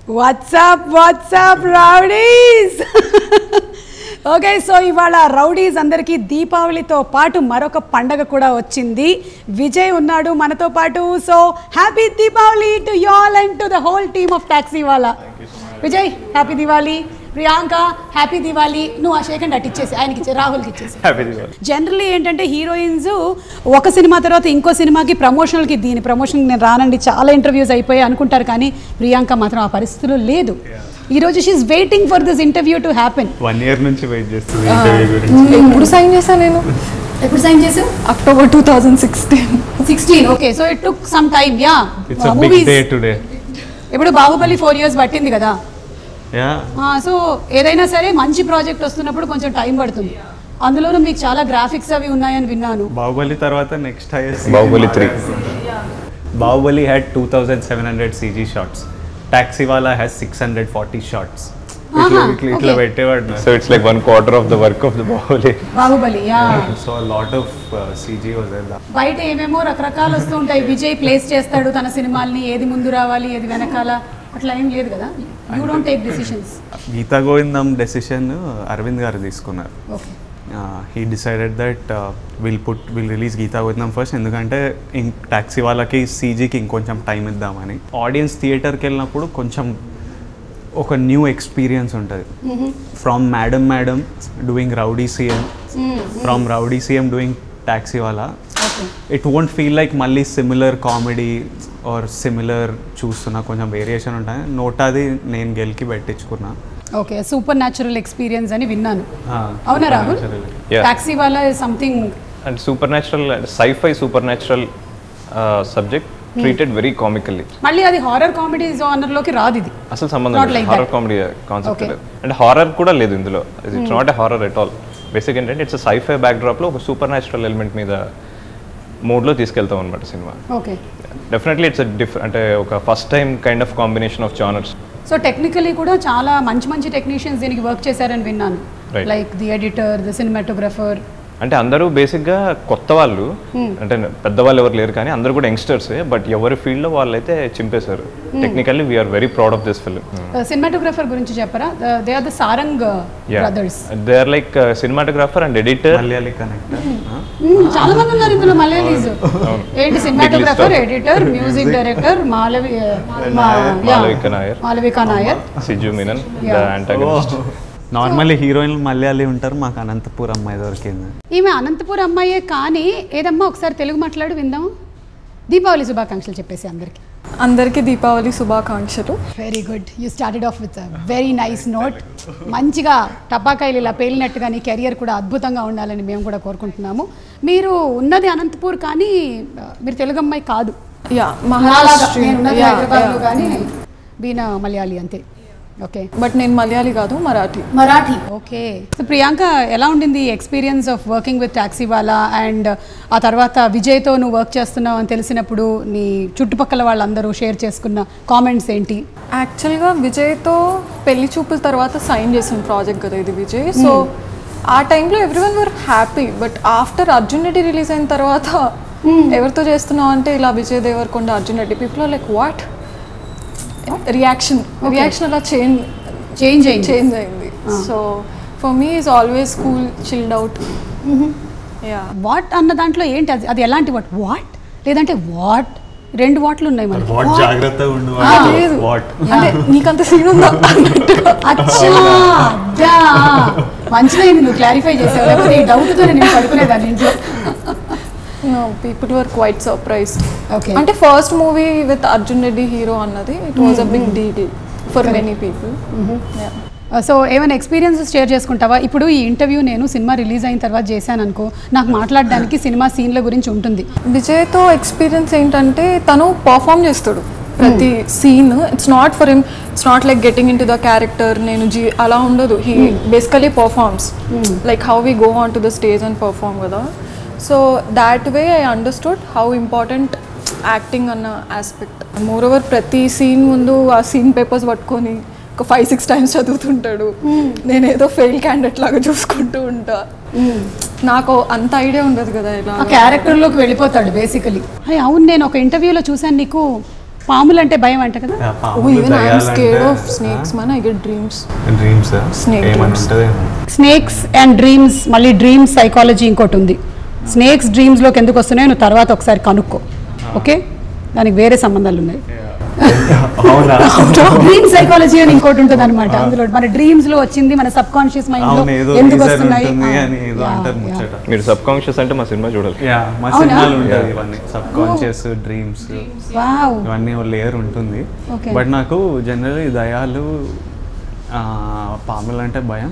What's up, rowdies? Okay, so ఇవాళ rowdies అందరికీ దీపావళితో పాటు మరొక పండగ కూడా వచ్చింది. విజయ్ ఉన్నాడు మనతో పాటు. So happy Deepavali to you all and to the whole team of Taxiwaala. Vijay happy Diwali, Priyanka happy Diwali. నువ్వు ఆ షేకండ్ అటు ఇచ్చేసి ఆయనకి ఇచ్చే, రాహుల్కి ఇచ్చేసి. జనరల్లీ ఏంటంటే హీరోయిన్స్ ఒక సినిమా తర్వాత ఇంకో సినిమాకి ప్రమోషనల్కి, దీని ప్రమోషన్కి నేను రానండి, చాలా ఇంటర్వ్యూస్ అయిపోయాయి అనుకుంటారు. కానీ ప్రియాంక మాత్రం ఆ పరిస్థితుల్లో లేదు. ఈ రోజు she is waiting for this interview to happen. 1 year నుంచి వెయిట్ చేస్తుంది ఇంటర్వ్యూ గురించి. ఎప్పుడు సైన్ చేశాను నేను? ఎప్పుడు సైన్ చేసావు? October 2016. Okay, so it took some time. Yeah, it's a big day today. ఇప్పుడు బాహుబలి 4 years పట్టింది కదా. యా, సో ఏదైనా సరే మంచి ప్రాజెక్ట్ వస్తున్నప్పుడు కొంచెం టైం పడుతుంది. అందులోనూ మీకు చాలా గ్రాఫిక్స్ అవి ఉన్నాయని విన్నాను. బాహుబలి తర్వాత next highest Baahubali 3. Baahubali had 2700 CG shots. Taxiwala has 640 shots. ఇట్లా పెట్టేవాడు. So it's like 1/4 of the work of the Baahubali. Yeah, so a lot of CG was there. బయట ఏమేమో రకరకాలు వస్తూ ఉంటాయి. విజయ్ ప్లేస్ చేస్తాడు తన సినిమాల్ని, ఏది ముందు రావాలి ఏది వెనకాల, అట్లా ఏం లేదు కదా. You don't take decisions. Geetha Govindam decision Aravind garu తీసుకున్నారు. Okay, he decided that will release Geetha Govindam first. ఎందుకంటే టాక్సీ వాళ్ళకి సీజీకి ఇంకొంచెం టైం ఇద్దామని. ఆడియన్స్ థియేటర్కి వెళ్ళినప్పుడు కొంచెం ఒక న్యూ ఎక్స్పీరియన్స్ ఉంటుంది. From madam doing rowdy CM, from rowdy CM doing taxi వాళ్ళ. ఇట్ వోంట్ ఫీల్ లైక్ మళ్ళీ సిమిలర్ కామెడీ ఆర్ సిమిలర్ చూస్తున్నా, కొంచెం వేరియేషన్ ఉంటాయి. నోటాది నేను గెలికి పెట్టించుకున్నా. ఓకే, సూపర్ న్యాచురల్ ఎక్స్పీరియన్స్ అని విన్నాను. అవునా Rahul? Taxiwaala is something and supernatural, sci-fi supernatural subject treated very comically. మళ్ళీ అది హారర్ కామెడీ జోనర్ లోకి రాదు. ఇది అసలు సంబంధం లేదు, హారర్ కామెడీ కాన్సెప్ట్ లేదు. అంటే హారర్ కూడా లేదు ఇందులో. It's not a horror at all. Basic ఏంటంటే ఇట్స్ సైఫై బ్యాక్ డ్రాప్ లో ఒక సూపర్ న్యాచురల్ ఎలిమెంట్ మీద మూడ్ లో తీసుకెళ్తాం అనమాట సినిమా. ఓకే, డెఫినెట్లీ ఇట్స్ అంటే ఒక first time kind of combination of genres. So technically కూడా చాలా మంచి టెక్నీషియన్స్ దీనికి వర్క్ చేశారని విన్నాను. Like the editor, the cinematographer. అంటే అందరూ బేసిక్గా కొత్త వాళ్ళు, అంటే పెద్దవాళ్ళు ఎవరు లేరు, కానీ అందరూ కూడా యంగ్స్టర్సే. బట్ ఎవరి ఫీల్డ్లో వాళ్ళైతే చింపేశారు. Technically we're very proud of this film. Cinematographer గురించి చెప్పరా? They are the Sarang brothers. They are like cinematographer and editor. Malayali connector. చాలా మంది ఉన్నారు ఇందులో మలయాళీస్. ఏంటి cinematographer, editor, music director Malavika Nair, Siju Menon the antagonist. Normally heroine Malayali ఉంటారు, మాకు అనంతపూర్ అమ్మాయి దొరికింది. ఈమె అనంతపూర్ అమ్మాయే, కానీ ఏదమ్మా ఒకసారి తెలుగు మాట్లాడి విందాం. దీపావళి శుభాకాంక్షలు చెప్పేసి అందరికీ దీపావళి శుభాకాంక్షలు. Very good, you started off with very nice note. మంచిగా టపాకాయలు ఇలా పేలినట్టుగా నీ కెరియర్ కూడా అద్భుతంగా ఉండాలని మేము కూడా కోరుకుంటున్నాము. మీరు ఉన్నది అనంతపూర్, కానీ మీరు తెలుగు అమ్మాయి కాదు. యా, హైదరాబాద్లో కానీ బీనా మలయాళీ అంతే. ఓకే, బట్ నేను మలయాళీ కాదు, మరాఠీ. ఓకే, సో ప్రియాంక, ఎలా ఉండింది experience of working with Taxiwaala? And ఆ తర్వాత విజయ్తో నువ్వు వర్క్ చేస్తున్నావు అని తెలిసినప్పుడు నీ చుట్టుపక్కల వాళ్ళందరూ షేర్ చేసుకున్న కామెంట్స్ ఏంటి? యాక్చువల్గా విజయ్తో పెళ్లి చూపుల తర్వాత సైన్ చేసిన ప్రాజెక్ట్ కదా ఇది విజయ్. సో ఆ టైంలో everyone were happy. But after Arjun Reddy release అయిన తర్వాత ఎవరితో చేస్తున్నావు అంటే ఇలా Vijay Deverakonda, Arjun Reddy, people are like what? Reaction అలా చేంజ్ అయింది. So for me is always cool, chilled out. What అన్న దాంట్లో ఏంటి అది ఎలాంటి వాట్ లేదంటే వాట్? 2 వాట్లు ఉన్నాయి మరి. లేదు అంటే నీకంత సీన్ ఉందా? మంచిదైంది నువ్వు క్లారిఫై చేసావు, లేకపోతే ఈ డౌట్తో నేను పడుకునేదాన్ని ఇంట్లో. No, people were quite surprised. Okay. అంటే first movie with Arjun Reddy hero అన్నది it was a big deal for many people. So ఏమైనా ఎక్స్పీరియన్సెస్ షేర్ చేసుకుంటావా? ఇప్పుడు ఈ ఇంటర్వ్యూ నేను సినిమా రిలీజ్ అయిన తర్వాత చేశాను అనుకో, నాకు మాట్లాడడానికి సినిమా సీన్ల గురించి ఉంటుంది. విజయ్తో ఎక్స్పీరియన్స్ ఏంటంటే తను పర్ఫామ్ చేస్తాడు ప్రతి scene. It's not for him, it's not like getting in to the character, నేను అలా ఉండదు. He basically performs like how we go on to the stage and perform కదా. So that way I understood how important acting అన్న aspect. Moreover ప్రతి scene ముందు ఆ scene papers పట్టుకొని ఒక 5-6 times చదువుతుంటాడు. నేనేదో ఫెయిల్ క్యాండిడేట్ లాగా చూసుకుంటూ ఉంటా. నాకు అంత ఐడియా ఉండదు కదా ఇలా క్యారెక్టర్లోకి వెళ్ళిపోతాడు బేసికలీ. అవును, నేను ఒక ఇంటర్వ్యూలో చూశాను నీకు పాములు అంటే భయం అంట కదా. Even I'm scared of snakes man. I get dreams. Snake dreams. Snakes and dreams, మళ్ళీ డ్రీమ్స్ సైకాలజీ ఇంకోటి ఉంది. స్నేక్స్ డ్రీమ్స్లోకి ఎందుకు వస్తున్నాయో నువ్వు తర్వాత ఒకసారి కనుక్కో, ఓకే? దానికి వేరే సంబంధాలు ఉన్నాయి. డ్రీమ్ సైకాలజీ అని ఇంకోటి ఉంటుంది అనమాట. అందులో మన డ్రీమ్స్ లో వచ్చింది మన సబ్ కాన్షియస్ మైండ్ లో ఎందుకు వస్తున్నాయి. మీరు సబ్ కాన్షియస్ అంటే మా సినిమా చూడాలి. మా సినిమాలు ఉంటాయి ఇవన్నీ, సబ్ కాన్షియస్, డ్రీమ్స్, ఇవన్నీ లేయర్ ఉంటుంది. బట్ నాకు జనరల్లీ దయాలు, పాములు అంటే భయం.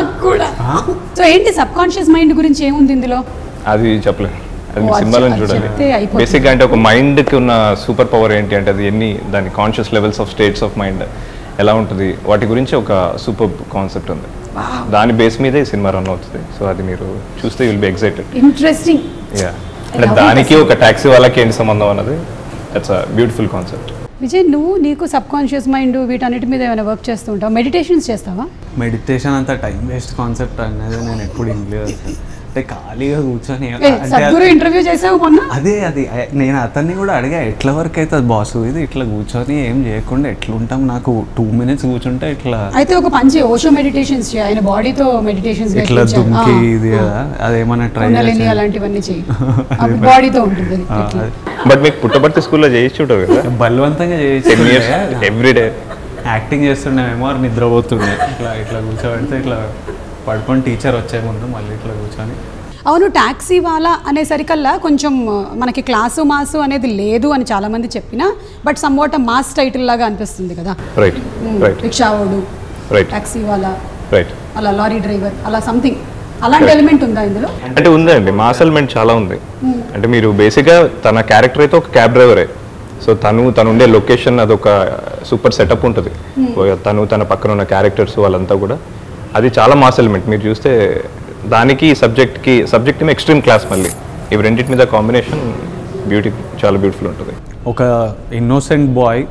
సో ఏంటి సబ్ కాన్షియస్ మైండ్ గురించి ఏముంది ఇందులో? అది చెప్పలేదు, అది సినిమాలో చూడాలి. బేసిక్గా అంటే ఒక మైండ్కి ఉన్న సూపర్ పవర్ ఏంటి అంటే అది దాని conscious levels of states of mind ఎలా ఉంటుంది, వాటి గురించి ఒక సూపర్ కాన్సెప్ట్ ఉంది. దాని బేస్ మీదే ఈ సినిమా రన్ అవుతుంది. సో అది మీరు చూస్తే will be excited. Interesting. Yeah, అంటే దానికి ఒక టాక్సీ వాళ్ళకి ఏంటి సంబంధం అన్నది, that's a beautiful concept. Vijay, నీకు సబ్ కాన్షియస్ మైండ్ వీటన్నిటి మీద ఏమైనా వర్క్ చేస్తూ ఉంటావు? మెడిటేషన్స్ చేస్తావా? మెడిటేషన్ అంతా టైం వేస్ట్ కాన్సెప్ట్ అనేది నేను ఎప్పుడు ఇంగ్లీష్ అంటే ఖాళీగా కూర్చొని సద్గురు ఇంటర్వ్యూ చేసావు మొన్న. అదే నేను అతన్ని కూడా అడిగా, ఎట్లా వర్క్ అవుతుంది బాసు ఇది, ఇట్లా కూర్చొని ఏం చేయకుండా ఎట్లుంటాం, నాకు 2 minutes కూర్చుంటే ఇట్లా. అయితే ఒక మంచి ఓషో మెడిటేషన్స్ చేయి, ఆయన బాడీతో మెడిటేషన్స్ ఇట్లా దుమ్కి ఇది అదేమన్నా ట్రై చేసి అలాంటివన్నీ చేయి, బాడీతో ఉంటుంది. బట్ మీకు పుట్టపర్తి స్కూల్లో చేయించుంటారు కదా, బలవంతంగా చేయించి ఎవ్రీడే యాక్టింగ్ చేస్తుండేమో, నిద్రపోతుండే. ఇట్లా కూర్చోబెడితే ఇట్లా పడుకొని టీచర్ వచ్చే ముందు మళ్ళీ ఇట్లా కూర్చొని. అవును, టాక్సీ వాలా అనేసరికల్లా కొంచెం మనకి క్లాసు మాసు అనేది లేదు అని చాలా మంది చెప్పినా, బట్ సమ్వాట్ మాస్ టైటిల్ లాగా అనిపిస్తుంది కదా. రిక్షావోడు, టాక్సీ వాలా, అలా లారీ డ్రైవర్, అలా సంథింగ్ అలాంటి ఎలిమెంట్ ఉందా ఇందులో? అంటే ఉందండి, మాస్ ఎలిమెంట్ చాలా ఉంది. అంటే మీరు బేసిక్గా తన క్యారెక్టర్ అయితే ఒక క్యాబ్ డ్రైవరే. సో తను ఉండే లొకేషన్ అదొక సూపర్ సెటప్ ఉంటుంది. తన పక్కన ఉన్న క్యారెక్టర్స్ వాళ్ళంతా కూడా అది చాలా మాస్ ఎలిమెంట్. మీరు చూస్తే దానికి సబ్జెక్ట్ ఎక్స్ట్రీమ్ క్లాస్, మళ్ళీ ఇవి రెండింటి మీద కాంబినేషన్ చాలా బ్యూటిఫుల్ ఉంటుంది. ఒక ఇన్నోసెంట్ బాయ్,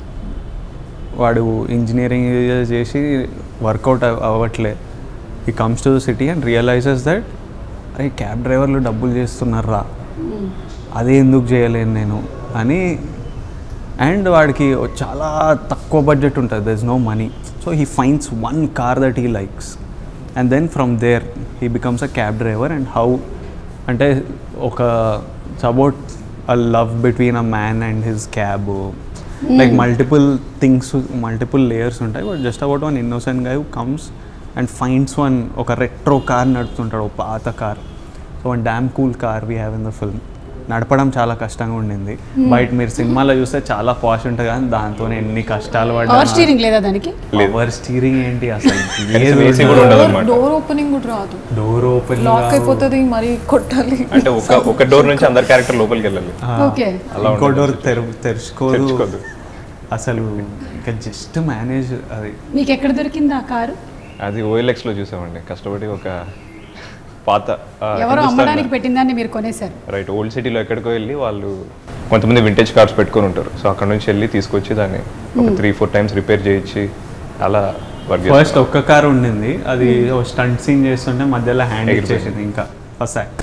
వాడు ఇంజనీరింగ్ చేసి వర్కౌట్ అవ్వట్లే. He comes to the city and realises that అరే క్యాబ్ డ్రైవర్లు డబ్బులు చేస్తున్నారా, అదే ఎందుకు చేయలేను నేను అని. అండ్ వాడికి చాలా తక్కువ బడ్జెట్ ఉంటుంది, there is no money. So he finds one car that he likes, and then from there he becomes a cab driver. And how ante it's about a love between a man and his cab, like multiple things, multiple layers untai, but just about one innocent guy who comes and finds one oka retro car nadutuntadu, oka paata car. So one damn cool car we have in the film. నడపడం చాలా కష్టంగా ఉండింది. బయట మీరు సినిమాలో చూస్తే చాలా పాష్ ఉంటుంది, కానీ దాంతో ఎన్ని కష్టాలు పడ్డా. పవర్ స్టీరింగ్ లేదా దానికి? పవర్ స్టీరింగ్ ఏంటి అసలు, డోర్ ఓపెనింగ్ కూడా రాదు. డోర్ ఓపెనింగ్ లాక్ అయిపోతుంది, మరి కొట్టాలి. అంటే ఒక డోర్ నుంచి అందరు క్యారెక్టర్ లోపలికి వెళ్ళాలి, ఇంకో డోర్ తెరుచుకోదు అసలు. ఇంకా జస్ట్ మేనేజ్. అది మీకు ఎక్కడ దొరికింది ఆ కారు? అది OLX లో చూసామండి, కష్టపడి. ఒక పాత ఎవరో అమ్మడానికి పెట్టిందాన్ని మీరు కొనేశారు. రైట్, ఓల్డ్ సిటీలో ఎక్కడికో వెళ్ళి వాళ్ళు కొంతమంది వింటేజ్ కార్స్ పెట్టుకొని ఉంటారు. సో అక్కడ నుంచి వెళ్ళి తీసుకొచ్చి దాన్ని ఒక 3-4 times రిపేర్ చేయించి అలా వర్క్. ఫస్ట్ ఒక్క కారు ఉండింది, అది స్టంట్ సీన్ చేస్తుంటే మధ్యలో హ్యాండ్ ఇచ్చేసింది ఇంకా ఫస్ట్.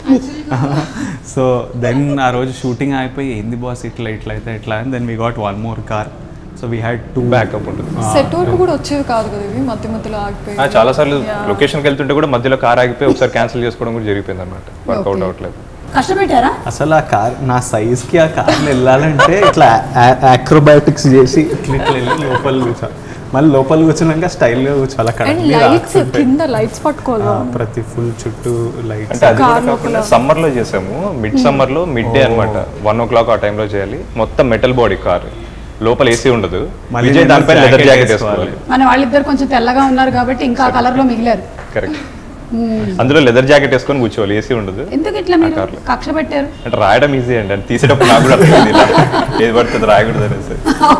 సో దెన్ ఆ రోజు షూటింగ్ అయిపోయి ఏంది బాస్ ఇట్లా అయితే ఎట్లా అని then we got 1 more car. So we had 2 backup ఉంటుంది. సెట్ వరకు కూడా వచ్చేవి కాదు కదా ఇవి, మధ్యలో ఆగిపోయి. చాలా సార్లు లొకేషన్కి వెళ్తుంటే కూడా మధ్యలో కార్ ఆగిపోయి ఒకసారి క్యాన్సిల్ చేసుకోవడం కూడా జరిగిపోయింది అనమాట. వర్కౌట్ అవ్వట్లేదు. కష్టపెట్టారా అసలు ఆ కార్, నా సైజ్కి ఆ కార్ని వెళ్ళాలంటే ఇట్లా యాక్రోబాటిక్స్ చేసి ఇట్లా వెళ్ళి లోపల కూర్చో, మళ్ళీ లోపల కూర్చున్నాక స్టైల్గా కూర్చోవాలి. అక్కడ కింద లైట్స్ పట్టుకోవాలి, ప్రతి ఫుల్ చుట్టూ లైట్స్. సమ్మర్లో చేసాము, సమ్మర్లో మిడ్ డే అనమాట, 1 o'clock ఆ టైంలో చేయాలి. మొత్తం మెటల్ బాడీ కార్, లోపల ఏసీ ఉండదు. విజయ్ దానిపై లెదర్ జాకెట్ వేసుకోవాలి. మన వాళ్ళిద్దరు కొంచెం తెల్లగా ఉన్నారు కాబట్టి ఇంకా కలర్ లో మిగిలారు. కరెక్ట్. అందులో లెదర్ జాకెట్ వేసుకొని కూర్చోవాలి, ఏసీ ఉండదు. ఎందుకు ఇట్లా మీరు కక్ష పెట్టారు? అంటే రాయడం ఈజీ అండి, అని తీసేటప్పుడు నాకు కూడా ఏది పడుతుంది రాయకూడదు అనేసి.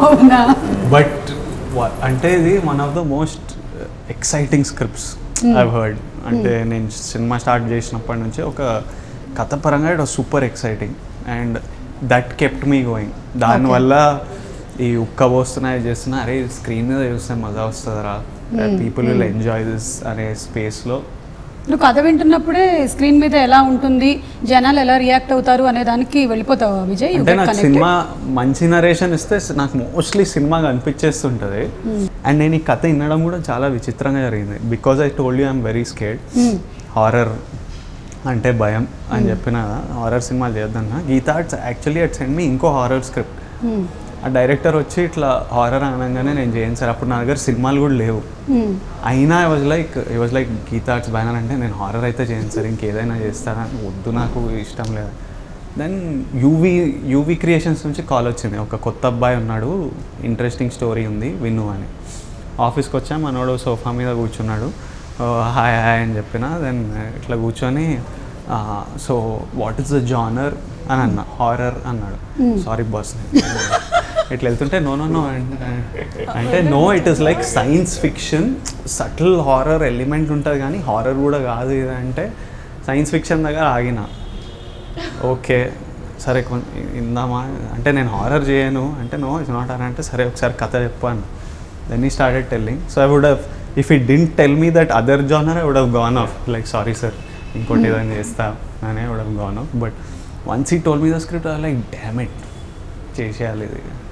బట్ అంటే ఇది one of the most exciting scripts I've heard. అంటే నేను సినిమా స్టార్ట్ చేసినప్పటి నుంచి ఒక కథ పరంగా it was super exciting and that kept me going. దానివల్ల ఈ ఉక్క పోస్తున్నా చేస్తున్నా, అరే స్క్రీన్ మీద చూస్తే మజా వస్తుందిరా, పీపుల్ విల్ ఎంజాయ్ దిస్ అనే స్పేస్లో నువ్వు కథ వింటున్నప్పుడే స్క్రీన్ మీద ఎలా ఉంటుంది, జనాలు ఎలా రియాక్ట్ అవుతారు అనే దానికి వెళ్ళిపోతావా విజయ్? అంటే నాకు సినిమా మంచి నరేషన్ ఇస్తే నాకు మోస్ట్లీ సినిమాగా అనిపించేస్తుంటుంది. అండ్ నేను ఈ కథ వినడం కూడా చాలా విచిత్రంగా జరిగింది. Because I told you I'm very scared. Horror అంటే భయం అని చెప్పిన హారర్ సినిమాలు చేద్దాం. Geetha actually at send me ఇంకో హారర్ స్క్రిప్ట్. ఆ డైరెక్టర్ వచ్చి ఇట్లా హారర్ అనగానే నేను చేయను సార్, అప్పుడు నా దగ్గర సినిమాలు కూడా లేవు. అయినా I was like Geetha Arts banner అంటే నేను హారర్ అయితే చేయను సార్, ఇంకేదైనా చేస్తారా, వద్దు నాకు ఇష్టం లేదు. దెన్ యూవీ క్రియేషన్స్ నుంచి కాల్ వచ్చింది, ఒక కొత్త అబ్బాయి ఉన్నాడు, ఇంట్రెస్టింగ్ స్టోరీ ఉంది విను అని. ఆఫీస్కి వచ్చా, మనోడు సోఫా మీద కూర్చున్నాడు, హాయ్ హాయ్ అని చెప్పిన. దెన్ ఇట్లా కూర్చొని so what is the genre అని అన్నా. హారర్ అన్నాడు. సారీ బాస్ ఇట్లా వెళ్తుంటే నో అంటే no, it is like science fiction, subtle horror element ఉంటుంది కానీ హారర్ కూడా కాదు ఇది అంటే సైన్స్ ఫిక్షన్ దగ్గర ఆగిన. ఓకే సరే ఇందామా అంటే నేను హారర్ చేయను అంటే నో ఇట్స్ నాట్ హారర్ అంటే సరే ఒకసారి కథ చెప్పాను. Then he started telling. So I would have, if it didn't tell me that other genre I would have gone off like sorry sir ఇంకోటి ఏదైనా చేస్తా అని would have gone off. But once he told me the script I like damn it చేసేయాలి ఇది.